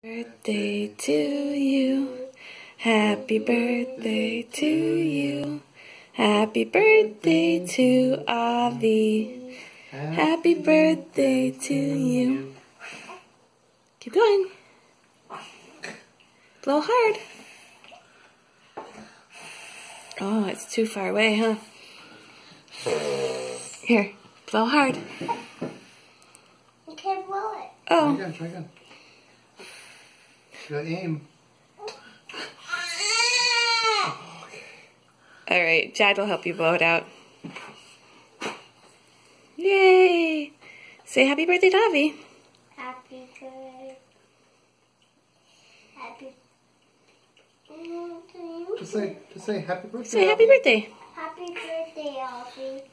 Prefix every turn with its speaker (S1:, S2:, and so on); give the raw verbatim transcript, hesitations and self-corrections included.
S1: Birthday to you, happy birthday to you, happy birthday to Avi, happy birthday to you. Keep going. Blow hard. Oh, it's too far away, huh? Here, blow hard.
S2: You can't blow it.
S1: Oh.
S3: Try again, try again. You gotta aim.
S1: Alright, Jad will help you blow it out. Yay! Say happy birthday to Avi.
S2: Happy birthday. Happy.
S3: Just say, just say happy birthday.
S1: Say happy birthday.
S2: Happy birthday, Avi.